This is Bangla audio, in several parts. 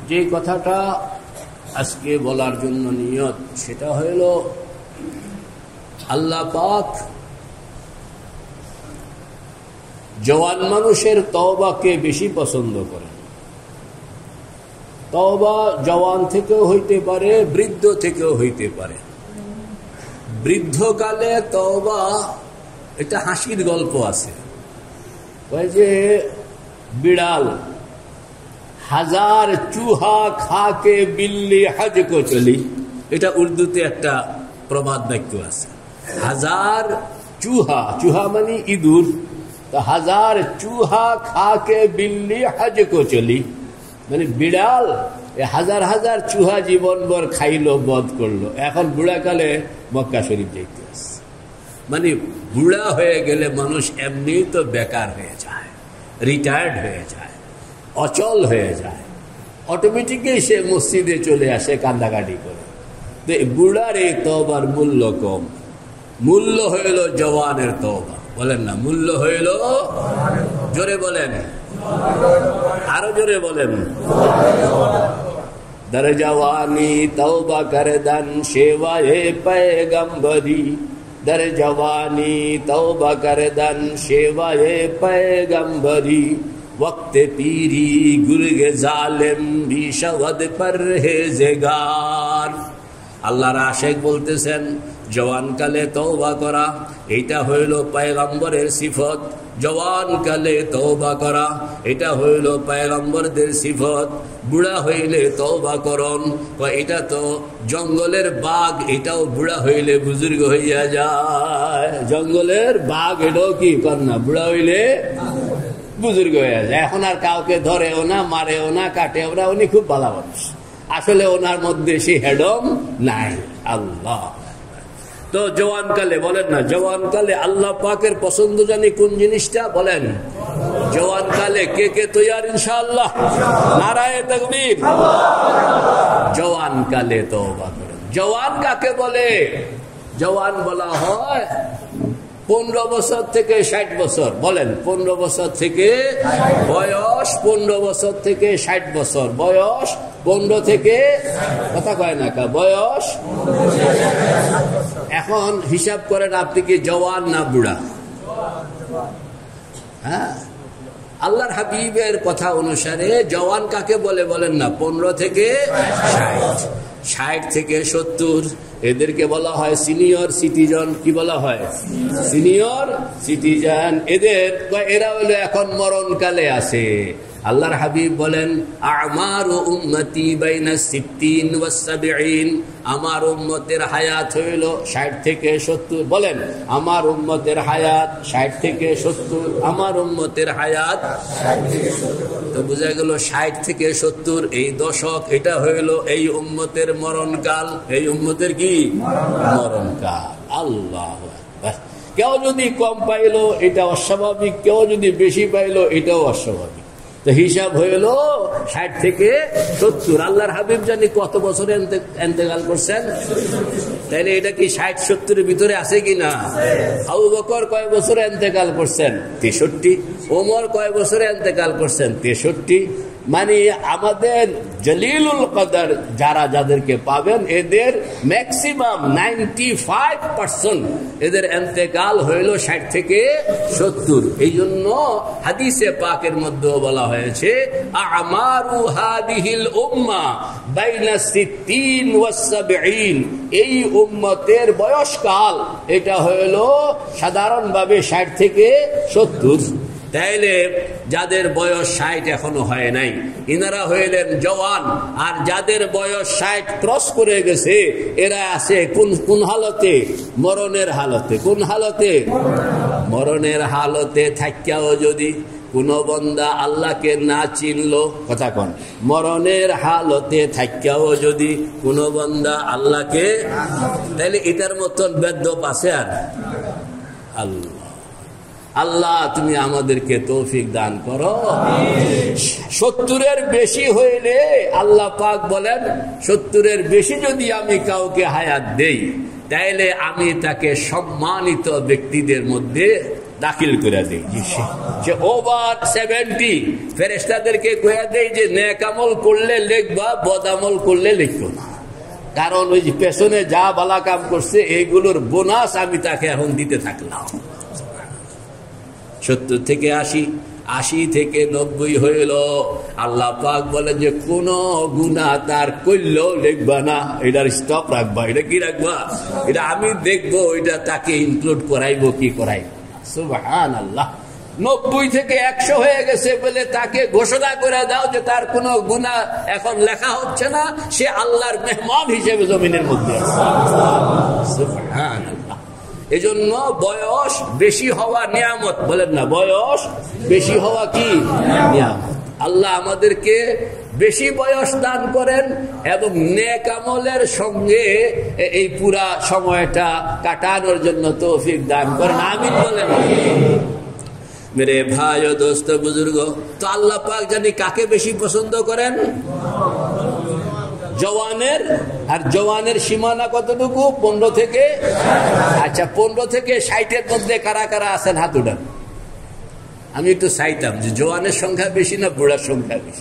যে কথাটা আজকে বলার জন্য নিয়ত সেটা হইল আল্লাহ পাক জওয়ান মানুষের তওবাকে বেশি পছন্দ করেন। তওবা জওয়ান থেকেও হইতে পারে, বৃদ্ধ থেকেও হইতে পারে। বৃদ্ধকালে তওবা এটা হাসির গল্প আছে। ওই যে বিড়াল হাজার চুহা খাকে বিল্লি হজ কো চলি, এটা উর্দুতে একটা প্রবাদ বাক্য আছে। হাজার চুহা, চুহা মানে ইঁদুর, তো হাজার চুহা খাকে বিল্লি হজ কো চলি, মানে বিড়াল হাজার হাজার চুহা জীবনভর খাইলো, বধ করলো, এখন বুড়াকালে মক্কা শরীফ যাইতে আসছে। মানে বুড়া হয়ে গেলে মানুষ এমনি তো বেকার হয়ে যায়, রিটায়ার্ড হয়ে যায়, অচল হয়ে যায়, অটোমেটিকই সে মসজিদে চলে আসে কান্দাকাটি করে। তো বুড়ার এই তওবার মূল্য কম, মূল্য হইল জওয়ানের তওবা। বলেন না, মূল্য হইল, জোরে বলেন, আরো জোরে বলেন। দর জওয়ানি তওবা করদন সেবায়ে पैगंबरी, दर जवानी तौबा करदन सेवाए पैगंबरी, वक्त पीरी गुर्गे जालिम भी शवद परहेज़गार। আল্লাহর আশেক বলতেছেন জওয়ানকালে তওবা করা, এটা হইল পয়গম্বরের সিফত। জওয়ানকালে তওবা করা, এটা হইল পয়গম্বরদের সিফত। বুড়া হইলে তওবা করন, এটা তো জঙ্গলের বাঘ, এটাও বুড়া হইলে বুজুর্গ হইয়া যায়। জঙ্গলের বাঘ এটাও কি কর না, বুড়া হইলে বুজুর্গ হইয়া যায়। এখন আর কাউকে ধরেও না, মারেও না, কাটেও না, উনি খুব ভালো মানুষ। আসলে ওনার মধ্যে সে হেডম নাই। আল্লাহ তো জওয়ানকালে, বলেন না, জওয়ানকালে আল্লাহ পাকের পছন্দ জানি কোন জিনিসটা, বলেন। জওয়ানকালে কে কে তৈয়ার ইনশাআল্লাহ? নারায়ে তাকবীর। জওয়ানকালে তওবা করেন। জওয়ান কাকে বলে? জওয়ান বলা হয় 15 বছর থেকে 60 বছর। বলেন, 15 বছর থেকে বয়স, 15 বছর থেকে 60 বছর বয়স, 15 থেকে, কথা কয় না কা, বয়স। এখন হিসাব করেন আপনি কি জওয়ান না বুড়া? হ্যাঁ, আল্লাহর হাবিবের কথা অনুসারে জওয়ান কাকে বলে বলেন না? 15 থেকে 60, 60 থেকে 70 এদেরকে বলা হয় সিনিয়র সিটিজেন। কি বলা হয়? Senior citizen. এরা হলো এখন মরণকালে আছে। আল্লাহর হাবিব বলেন আমারু উম্মতি বাইনা 60 ওয়া 70, আমার উম্মতের হায়াত হইল 60 থেকে 70। বলেন, আমার উম্মতের হায়াত 60 থেকে 70, আমার উম্মতের হায়াত 60 থেকে 70। তো বোঝা গেল 60 থেকে 70 এই দশক, এটা হইল এই উম্মতের মরণকাল। এই উম্মতের কি মরণকাল। আল্লাহু আকবার। কেউ যদি কম পাইলো এটা অস্বাভাবিক, কেউ যদি বেশি পাইলো এটাও অস্বাভাবিক। তো হিসাব হইল 60 থেকে 70। আল্লাহর হাবিব জানি কত বছরে ইন্তেকাল করছেন? তাইলে এটা কি 60-70 ভিতরে আছে কিনা? আবু বকর কয় বছরে ইন্তেকাল করছেন? 63। ওমর কয় বছরে ইন্তেকাল করছেন? 63। মানে আমাদের জলিলুল কদর যারা, যাদেরকে পাবেন, এদের ম্যাক্সিমাম 95% এদের ইন্তেকাল হইল 60 থেকে 70। এই জন্য হাদিসে পাকের মধ্যে বলা হয়েছে আমারু হাদিহিল উম্মাহ বাইনা 60 ওয়া 70। এই উম্মতের বয়সকাল এটা হইল সাধারণভাবে 60 থেকে 70। তাইলে যাদের বয়স 60 এখনো হয় নাই, ইনারা হইলেন জওয়ান। আর যাদের বয়স 60 ক্রস করে গেছে, এরা আছে কোন হালতে? মরণের হালতে। কোন হালতে? মরণের হালতে থাকিয়াও যদি কোন বান্দা আল্লাহকে না চিনলো, কথা কন, মরণের হালতে থাকিয়াও যদি কোন বান্দা আল্লাহকে, তাহলে এটার মতন বেদ্যপ আছে আর? আল্লাহ, আল্লাহ তুমি আমাদেরকে তৌফিক দান করো। 70-এর বেশি হইলে আল্লাহ পাক বলেন 70-এর বেশি যদি আমি কাউকে হায়াত দেই, তাইলে আমি তাকে সম্মানিত ব্যক্তিদের মধ্যে দাখিল করে দেই। সে ওভার 70 ফেরেশতাদেরকে কইয়া দেই যে নেক আমল করলে লিখবা, বদ আমল করলে লিখবো না, কারণ ওই যে পেছনে যা ভালো কাম করছে এইগুলোর বোনাস আমি তাকে এখন দিতে থাকলাম। 70 থেকে 80, 80 থেকে 90 হইল। আল্লাহ পাক বলে যে কোন গুনাহ তার করলেও লিখবা না, এটার স্টপ রাখবা। এটা কি রাখবা? এটা আমি দেখবো এটা তাকে ইনক্লুড করাইবো কি করাইবো। সুবহানাল্লাহ। 90 থেকে 100 হয়ে গেছে বলে তাকে ঘোষণা করে দাও যে তার কোনো গুনাহ এখন লেখা হচ্ছে না, সে আল্লাহর মেহমান হিসেবে জমিনের মধ্যে আছে। সুবহানাল্লাহ। এজন্য বয়স বেশি হওয়া নিয়ামত, বলেন না, বয়স বেশি হওয়া কি নিয়ামত। আল্লাহ আমাদেরকে বেশি বয়স দান করেন এবং নেক আমলের সঙ্গে এই পুরা সময়টা কাটানোর জন্য তৌফিক দান করেন। আমিন বলেন। মেরে ভাই ও দোস্ত বুজুর্গ, তো আল্লাহ পাক জানি কাকে বেশি পছন্দ করেন? জওয়ানের। আর জওয়ানের সীমানা কতটুকু? 15 থেকে, আচ্ছা 15 থেকে 60-এর মধ্যে কারা কারা আছেন হাত উঠান। আমি একটু চাইতাম যে জওয়ানের সংখ্যা বেশি না বুড়ার সংখ্যা বেশি।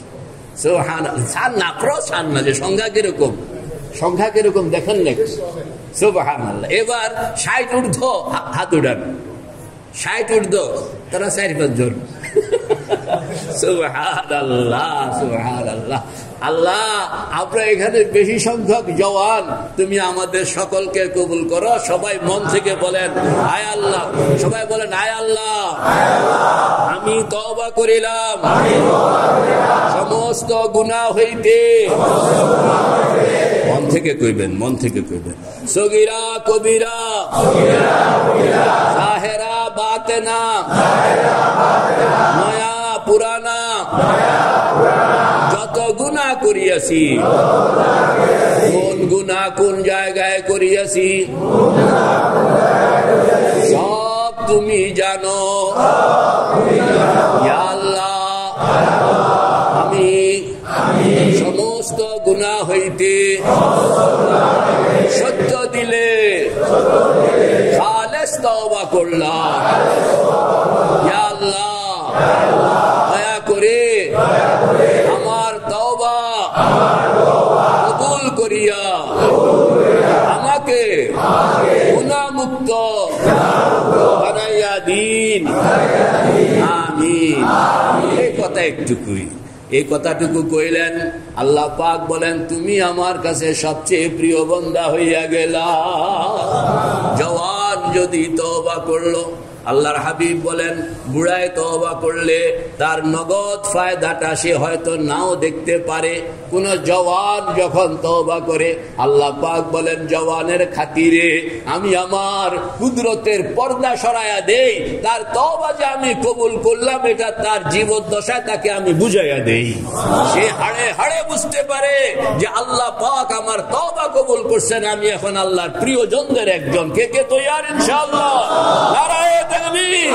সংখ্যা কিরকম, সংখ্যা কিরকম দেখেন নাকি? সুবহানাল্লাহ। এবার 60 ঊর্ধ্ব হাত উঠান। 60 ঊর্ধ্ব তারা 4-5 জন। সুবহানাল্লাহ, সুবহানাল্লাহ। আল্লাহ, আমরা এখানে বেশি সংখ্যক জওয়ান, তুমি আমাদের সকলকে কবুল করো। সবাই মন থেকে বলেন আয় আল্লাহ। সবাই বলেন আয় আল্লাহ, আমি তওবা করিলাম সমস্ত গুনাহ হইতে। মন থেকে কইবেন, মন থেকে কইবেন। সগীরা কবিরা, জাহেরা বাতেনা, নয়া পুরানা, যত গুনাহ করিয়াছি, কোন গুনাহ কোন জায়গায় করিয়াছি সব তুমি জানো। ইয়া আল্লাহ, আমি সমস্ত গুনাহ হইতে সত্য দিলে খালেস তওবা করলাম। ইয়া আল্লাহ, দয়া করে আমার তওবা কবুল করিয়া আমাকে গুনাহমুক্ত বানাইয়া দিন। আমিন। এই কথা একটুকুই, এই কথাটুকু কইলেন। আল্লাহ পাক বলেন তুমি আমার কাছে সবচেয়ে প্রিয় বান্দা হইয়া গেলা। জওয়ান যদি তওবা করলো, আল্লাহর হাবিব বলেন বুড়ায় তওবা করলে তার নগদ ফায়দাটা সে হয়তো নাও দেখতে পারে। কোন জওয়ান যখন তওবা করে, আল্লাহ পাক বলেন জওয়ানের খাতিরে আমি আমার কুদরতের পর্দা সরাইয়া দেই। তার তওবা যে আমি কবুল করলাম এটা তার জীবদ্দশায় তাকে আমি বুঝাইয়া দেই। সে হাড়ে হাড়ে বুঝতে পারে যে আল্লাহ পাক আমার তওবা কবুল করছেন, আমি এখন আল্লাহর প্রিয়জনদের একজন। কে কে তৈয়ার ইনশাআল্লাহ? নারায়ে তাকবীর।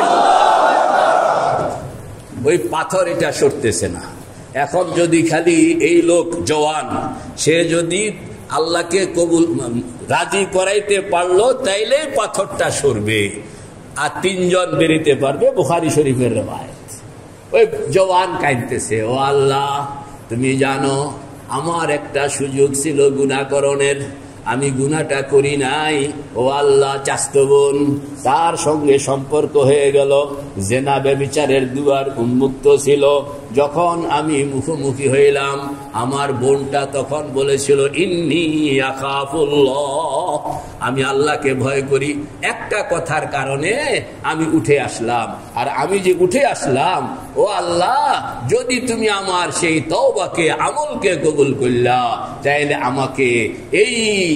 ওই পাথর এটা সরতেছে না। এখন যদি খালি এই লোক জওয়ান, সে যদি আল্লাহকে কবুল রাজি করাইতে পারলো তাইলে পাথরটা সরবে, আর 3 জন বেরিতে পারবে। বুখারী শরীফের রওয়ায়াত। ওই জওয়ান কাঁদতেছে, ও আল্লাহ তুমি জানো আমার একটা সুযোগ ছিল গুনাহকরণের, আমি গুনাহটা করি নাই। ও আল্লাহ, চাচতো বোন তার সঙ্গে সম্পর্ক হয়ে গেল, জেনা ব্যভিচারের দুয়ার উন্মুক্ত ছিল। যখন আমি মুখোমুখি হইলাম, আমার বোনটা তখন বলেছিল ইন্নী আখাফুল্লাহ, আমি আল্লাহকে ভয় করি। একটা কথার কারণে আমি উঠে আসলাম। আর আমি যে উঠে আসলাম, ও আল্লাহ যদি তুমি আমার সেই তওবাকে আমলকে কবুল করলা, তাইলে আমাকে এই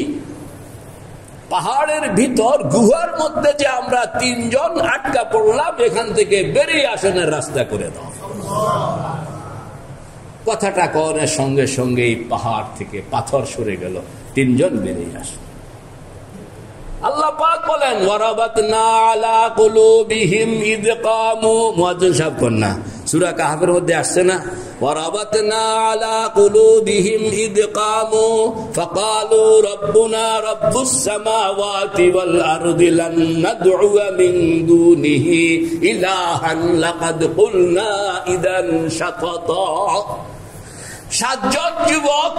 পাহাড়ের ভিতর গুহার মধ্যে যে আমরা 3 জন আটকা পড়লাম, এখান থেকে বেরিয়ে আসার রাস্তা করে দাও। কথাটা কনের সঙ্গে সঙ্গে এই পাহাড় থেকে পাথর সরে গেল, 3 জন বেরিয়ে আসলো। আল্লাহ পাক বলেন ওয়ারাবাতনা আলা কুলুবিহিম ইয কামু। মুয়াজ্জিন সাহেব কন্যা সূরা কাহফের মধ্যে আসছে না, وربطنا على قلوبهم إذ قاموا فقالوا ربنا رب السماوات والأرض لن ندعو من دونه إلها لقد قلنا إذا شططا। সাতজন যুবক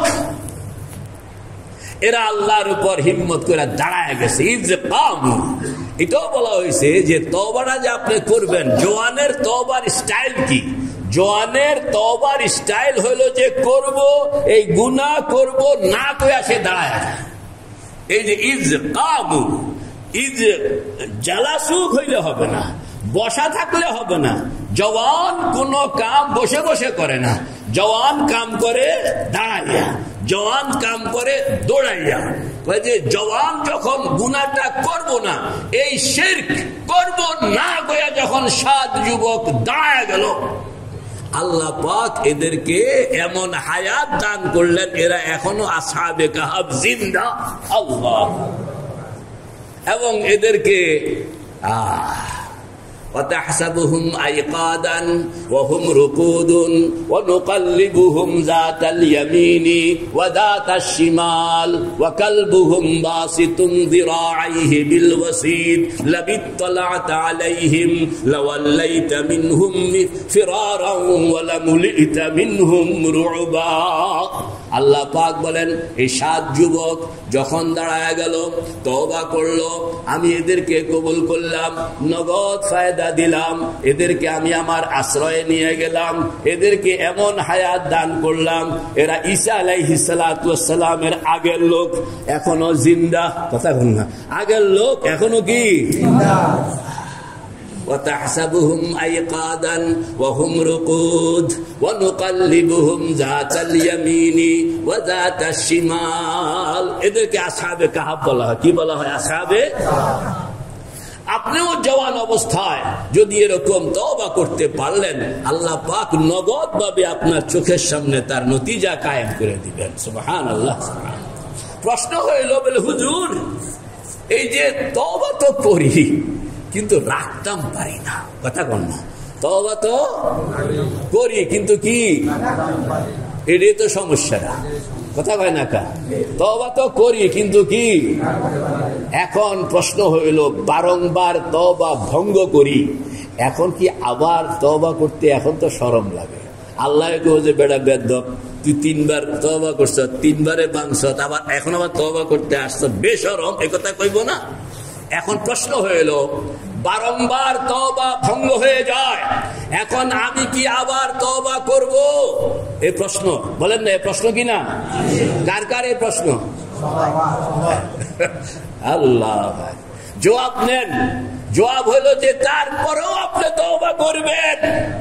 এরা আল্লাহর উপর হিম্মত করে দাঁড়ায় গেছে। এটাও বলা হয়েছে যে তওবাটা যে আপনি করবেন, জওয়ানের তওবার স্টাইল কি? জওয়ানের তওবার স্টাইল হলো যে করব, এই গুনাহ করব না কইয়া সে দাঁড়ায় যায়। এই যে ইজকামু, ইজ জালাসু হইলে হবে না, বসা থাকলে হবে না। জওয়ান কোন কাম বসে বসে করে না, জওয়ান কাম করে দাঁড়াইয়া, জওয়ান কাম করে দৌড়াইয়া। যে জওয়ান যখন গুনাহটা করব না, এই শিরক করব না কইয়া যখন 7 যুবক দাঁড়ায় গেল, আল্লাহ পাক এদেরকে এমন হায়াত দান করলেন, এরা এখনো আসহাবে কাহাফ জিন্দা। আল্লাহ। এবং এদেরকে وتحسبهم أيقاظا وهم رقود ونقلبهم ذات اليمين وذات الشمال وكلبهم باسط ذراعيه بالوسيد لو اطلعت عليهم لوليت منهم فرارا ولملئت منهم رعبا। আল্লাহ পাক বলেন এই 7 যুবক যখন দাঁড়ায় গেল, তওবা করলো, আমি এদেরকে কবুল করলাম, নগদ ফায়দা দিলাম, এদেরকে আমি আমার আশ্রয়ে নিয়ে গেলাম, এদেরকে এমন হায়াত দান করলাম, এরা ঈসা আলাইহিস সালাতু ওয়াস সালামের আগের লোক এখনো জিন্দা। কথা বল না, আগের লোক এখনো কি জিন্দা। وتحسبهم أيقاظا وهم رقود ونقلبهم ذات اليمين وذات الشمال। এদেরকে আসহাবে কাহাফ বলা হয়। কি বলা হয়? আসহাবে। আপনিও জওয়ান অবস্থায় যদি এরকম তওবা করতে পারলেন, আল্লাহ পাক নগদ ভাবে আপনার চোখের সামনে তার নতিজা কায়েম করে দিবেন। সুবহানাল্লাহ। প্রশ্ন হইল, বলে হুজুর এই যে তওবা তো করি কিন্তু রাখতাম পারি না। কথা কন না, তওবা তো করি কিন্তু কি, এটাই তো সমস্যাটা। কথা কয় না কা, তওবা তো করি কিন্তু কি। এখন প্রশ্ন হইল, বারংবার তওবা ভঙ্গ করি, এখন কি আবার তওবা করতে এখন তো শরম লাগে। আল্লাহ কই যে বেটা বেদব, তুই 3 বার তওবা করছ, 3 বারে ভাঙছ, আবার এখন আবার তওবা করতে আসছ, বেশরম, এই কথা কইব না। এখন প্রশ্ন হইল, বারংবার তওবা ভঙ্গ হয়ে যায়, এখন আমি কি আবার তওবা করব? এই প্রশ্ন বলেন না, এই প্রশ্ন কি না? কার কার এই প্রশ্ন? আল্লাহ। জবাব নেন। জবাব হলো যে তারপরেও আপনি তওবা করবেন।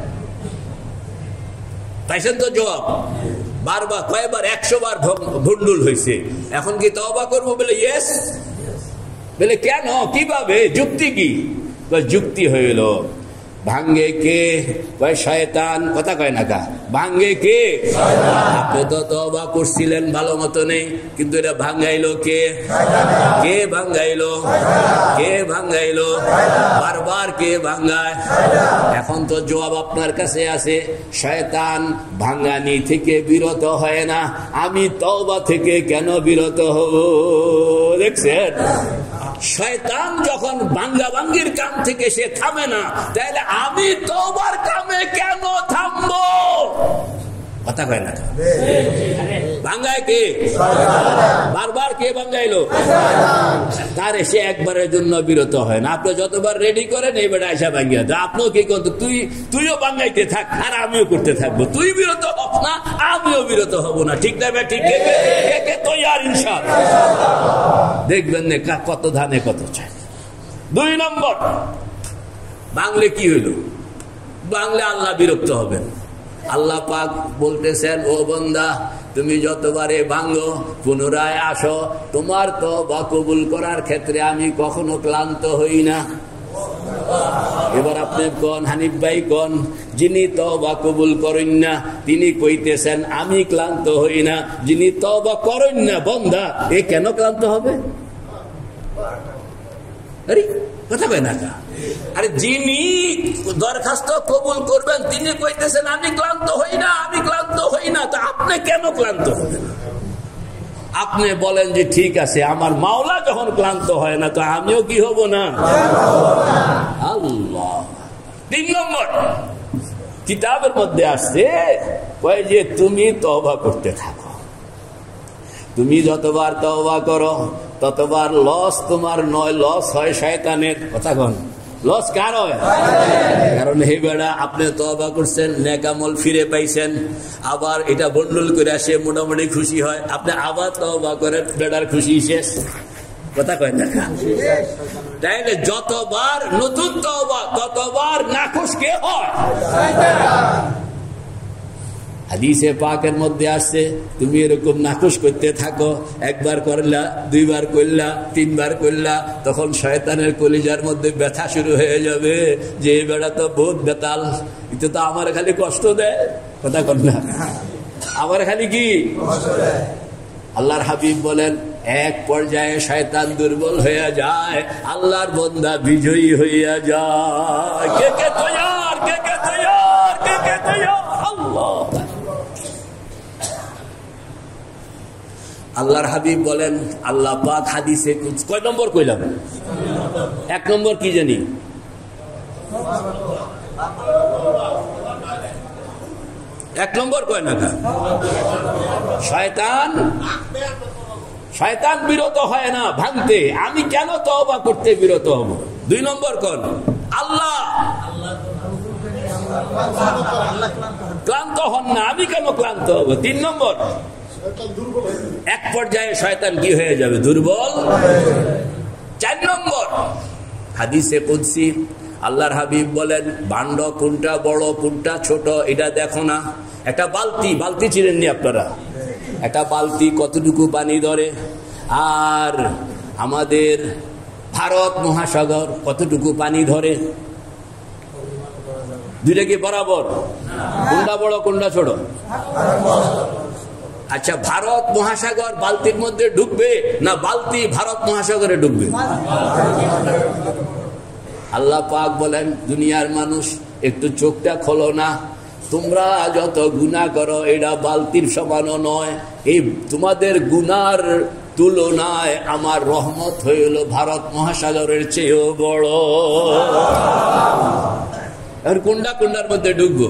পাইছেন তো জবাব? বারবার কয়বার? 100 বার ভুন্ডুল হয়েছে, এখন কি তওবা করবো? বলে ইয়েস। বলে কেন, কিভাবে, যুক্তি কি? যুক্তি হইল, ভাঙ্গে কে? কয় শয়তান। কথা কয় না কা, ভাঙ্গে কে? আপনি তো তওবা করছিলেন ভালো মতো নেই, কিন্তু এটা ভাঙ্গাইলো কে? কে ভাঙ্গাইলো? কে ভাঙ্গাইলো? বারবার কে ভাঙ্গায়? এখন তো জবাব আপনার কাছে আছে, শয়তান ভাঙ্গানি থেকে বিরত হয় না, আমি তওবা থেকে কেন বিরত হব? দেখছেন, শয়তান যখন ভাঙ্গাভাঙ্গির কাম থেকে সে থামে না, তাহলে আমি তওবার কামে কেন থামবো? কথা কয় না। ভাঙ্গায় কে? বারবার কে ভাঙ্গাইলো? তারে সে একবারের জন্য বিরত হয় না। আপনি যতবার রেডি করেন এই বেটা এসে ভাঙ্গিয়া দেয়, আপনিও কি করতো, তুইও ভাঙ্গাইতে থাক আর আমিও করতে থাকবো। তুই বিরত হব না, আমিও বিরত হব না। ঠিক না? ঠিক তৈয়ার ইনশাআল্লাহ। দেখবেন না কত ধানে কত চাই। 2 নম্বর, বাংলে কি হইল? বাংলে আল্লাহ বিরক্ত হবেন। আল্লাহ পাক বলতেছেন, ও বান্দা তুমি যতবারে ভাঙ্গো পুনরায় আসো, তোমার তওবা কবুল করার ক্ষেত্রে আমি কখনো ক্লান্ত হই না। এবার আপনি কোন, হানিফ ভাই কোন, যিনি তওবা কবুল করেন না তিনি কইতেছেন আমি ক্লান্ত হই না। যিনি তওবা করেন না বান্দা, এ কেন ক্লান্ত হবে? আরে কথা কয় না কা? আরে যিনি দরখাস্ত কবুল করবেন তিনি কইতেছেন আমি ক্লান্ত হই না, আমি ক্লান্ত হই না। তো আপনি কেন ক্লান্ত হবেন? আপনি বলেন যে ঠিক আছে, আমার মাওলা যখন ক্লান্ত হয় না তো আমিও কি হব না? আল্লাহ। 3 নম্বর কিতাবের মধ্যে আসছে কয় যে তুমি তওবা করতে থাকো। তুমি যতবার তওবা করো ততবার লস তোমার নয়, লস হয় শয়তানের। কথা কোন? লস কার হয়? কারণ হে বেড়া আপনি তওবা করছেন, নেক আমল ফিরে পাইছেন, আবার এটা বন্ডল করে আসে, মোটামুটি খুশি হয়। আপনি আবার তওবা করেন, বেড়ার খুশি শেষ। কথা কয় না? তাইলে যতবার নতুন তওবা ততবার নাখুশ কে হয়? হাদিসে পাকের মধ্যে আসছে তুমি এরকম নাখুশ করতে থাকো, একবার করলা, 2 বার করলা, 3 বার করলা, তখন শয়তানের কলিজার মধ্যে ব্যথা শুরু হয়ে যাবে যে এই বেড়া তো বহুত বেতাল, এটা তো আমার খালি কষ্ট দেয়। কথা কর না? আমার খালি কি কষ্ট দেয়। আল্লাহর হাবিব বলেন এক পর্যায়ে শয়তান দুর্বল হয়ে যায়, আল্লাহর বান্দা বিজয়ী হইয়া যায়। কে কে তৈয়ার? কে কে তৈয়ার? কে কে তৈয়ার? আল্লাহ। আল্লাহর হাবিব বলেন, আল্লাহ পাক হাদিসে কয় নম্বর কইলাম? 1 নম্বর কি জানি? 1 নম্বর কয় না? শয়তান বিরত হয় না ভাঙতে, আমি কেন তওবা করতে বিরত হব? 2 নম্বর কোন? আল্লাহ ক্লান্ত হন না, আমি কেন ক্লান্ত হব? 3 নম্বর এক পর্যায়ে শয়তান কি হয়ে যাবে? দুর্বল। 4 নম্বর হাদিসে কুদসি আল্লাহর হাবিব বলেন ভাণ্ড কোনটা বড় কোনটা ছোট এটা দেখো না। একটা বালতি চিনেননি আপনারা? একটা বালতি কতটুকু পানি ধরে, আর আমাদের ভারত মহাসাগর কতটুকু পানি ধরে? দুইটা কি বরাবর? কোনটা বড় কোনটা ছোট? আচ্ছা, ভারত মহাসাগর বালতির মধ্যে ঢুকবে না বালতি ভারত মহাসাগরে ঢুকবে? আল্লাহ পাক বলেন দুনিয়ার মানুষ একটু চোখটা খোলো না, তোমরা যত গুনাহ করো এটা বালতির সমানও নয়, এই তোমাদের গুনার তুলনায় আমার রহমত হইল ভারত মহাসাগরের চেয়েও বড়। আর কোনটার মধ্যে ঢুকবো?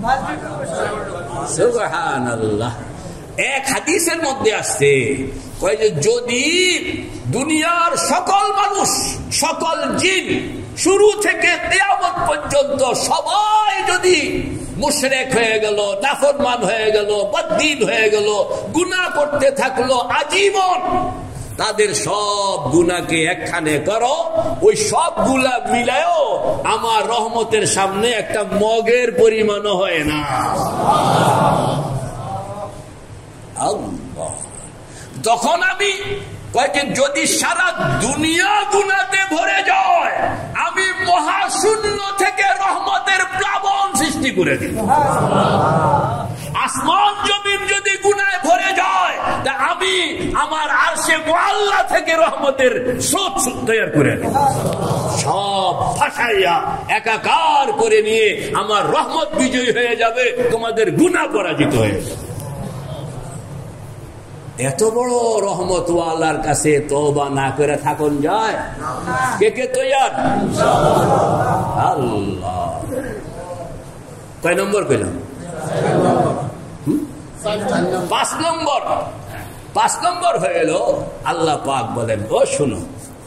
সুবহানাল্লাহ। এক হাদিসের মধ্যে আসছে কয় যে যদি দুনিয়ার সকল মানুষ সকল জিন শুরু থেকে কিয়ামত পর্যন্ত সবাই যদি মুশরিক হয়ে গেল, নাফরমান হয়ে গেল, বদ্দিন হয়ে গেল, গুনাহ করতে থাকলো আজীবন, তাদের সব গুনাহকে একখানে করো, ওই সব গুনাহ মিলায়ও আমার রহমতের সামনে একটা মগের পরিমাণও হয় না। আল্লাহ। তখন আমি কয়েকদিন যদি সারা দুনিয়া গুনাতে ভরে যায়, আমি মহাশূন্য থেকে রহমতের প্লাবন সৃষ্টি করে দিই। আসমান জমিন যদি গুনায় ভরে যায়, তা আমি আমার আরশে মুআল্লা থেকে রহমতের স্রোত তৈরি করে দিই। সব ফাঁসাইয়া একাকার করে নিয়ে আমার রহমত বিজয়ী হয়ে যাবে, তোমাদের গুনাহ পরাজিত হয়ে যাবে। এত বড় রহমত আল্লাহর কাছে তওবা না করে থাকুন যায়? কে কে তৈয়ার? আল্লাহ। কয় নম্বর কইলাম? 5 নম্বর হয়ে গেল। আল্লাহ পাক বলেন ও শুনো,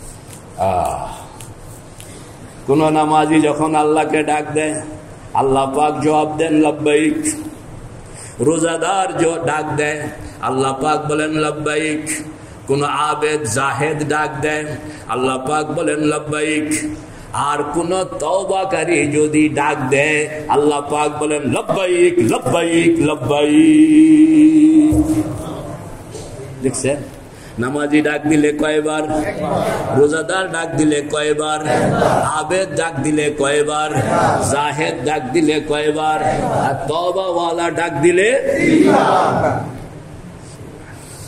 কোন নামাজি যখন আল্লাহকে ডাক দেয় আল্লাহ পাক জবাব দেন লব্বাইক। রোজাদার ডাক দেয় আল্লাহ পাক বলেন লব্বাইক। কোন আবেদ জাহেদ ডাক দেয় আল্লাহ পাক বলেন লব্বাইক। আর কোন তওবাকারী যদি ডাক দেয় আল্লাহ পাক বলেন লব্বাইক লব্বাইক লব্বাইক। দেখছেন নামাজি ডাক দিলে কয়বার, রোজাদার ডাক দিলে কয়বার, আবেদ ডাক দিলে কয়বার, জাহেদ ডাক দিলে কয়বার, আর তওবাওয়ালা ডাক দিলে।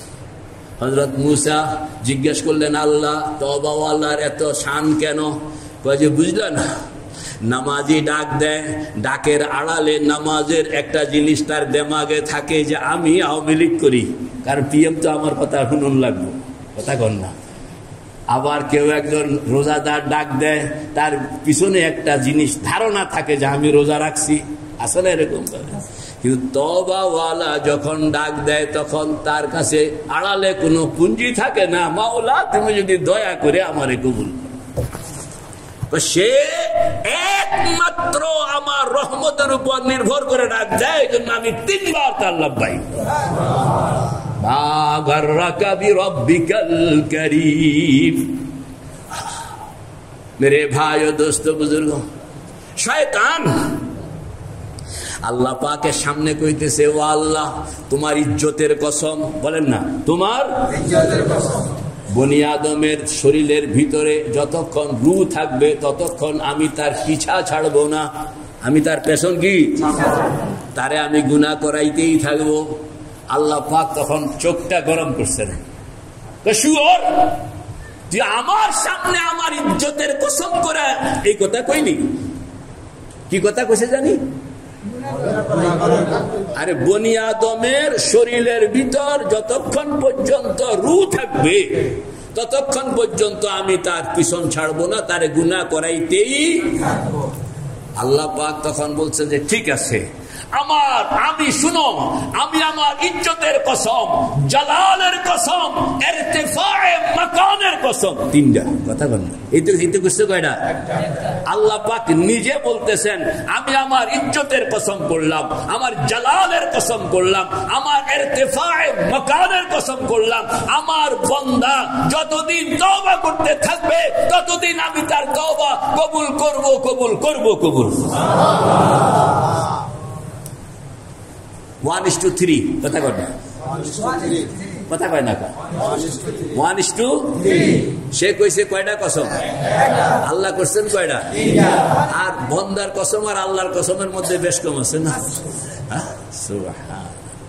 হযরত মূসা জিজ্ঞেস করলেন আল্লাহ তওবাওয়ালার এত শান কেন? যে বুঝলো না, নামাজি ডাক দেয়, ডাকের আড়ালে নামাজের একটা জিনিস তার দেমাগে থাকে যে আমি আওয়ামী লীগ করি, কারণ পিএম তো আমার কথা শুনুন লাগবো, কথা কন না। আবার কেউ একজন রোজাদার ডাক দেয়, তার পিছনে একটা জিনিস ধারণা থাকে যে আমি রোজা রাখছি, আসলে এরকম করে। কিন্তু তওবাওয়ালা যখন ডাক দেয় তখন তার কাছে আড়ালে কোনো পুঁজি থাকে না, মাওলা তুমি যদি দয়া করে আমারে কবুল করো। সে একমাত্র আমার রহমতের উপর নির্ভর করে ডাক দেয়, এই জন্য আমি 3 বার তার লাভবাই। मेरे भाइयों दोस्तों बुजुर्गों, शैतान আল্লাহ পাকের সামনে কইতেছে, ও আল্লাহ তোমার ইজ্জতের কসম, বলেন না তোমার ইজ্জতের কসম, বনি আদমের শরীরের ভিতরে যতক্ষণ রূহ থাকবে ততক্ষণ আমি তার পিছা ছাড়বো না, আমি তার পেছন কি তারে আমি গুনাহ করাইতেই থাকবো। আল্লাহ পাক তখন চোখটা গরম করছেন, শুয়োর তুই আমার সামনে আমার ইজ্জতের কসম করে এই কথা কইনি, কি কথা কইছে জানি? আরে বনি আদমের শরীরের ভিতর যতক্ষণ পর্যন্ত রূহ থাকবে ততক্ষণ পর্যন্ত আমি তার পিছন ছাড়বো না, তারে গুনাহ করাইতেই থাকবো। আল্লাহ পাক তখন বলছেন যে ঠিক আছে, আমি শুনো, আমি আমার ইজ্জতের কসম, জালালের কসম, ইরতিফায়ে মাকানের কসম, 3টা কথা বলেন। এইটা বুঝতে কয়টা? আল্লাহ পাক নিজে বলতেছেন আমি আমার ইজ্জতের কসম করলাম, আমার জালালের কসম করলাম, আমার ইরতিফায়ে মাকানের কসম করলাম, আমার বান্দা যতদিন তওবা করতে থাকবে ততদিন আমি তার তওবা কবুল করব কবুল করব কবুল। 1:3 কথা কয় না, কথা কয় না, 1:3। সে কইছে কয়টা কসম? আল্লাহ করছেন কয়টা? আর বন্দার কসম আর আল্লাহর কসমের মধ্যে বেশ কম আছে না? সুবহানাল্লাহ।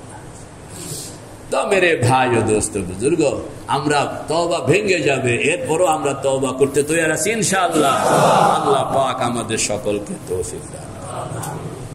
তো মেরে ভাই ও দোস্ত বুজুর্গ, আমরা তওবা ভেঙে যাবে, এরপরও আমরা তওবা করতে তৈরি আছি ইনশাআল্লাহ। আল্লাহ পাক আমাদের সকলকে তৌফিক দান।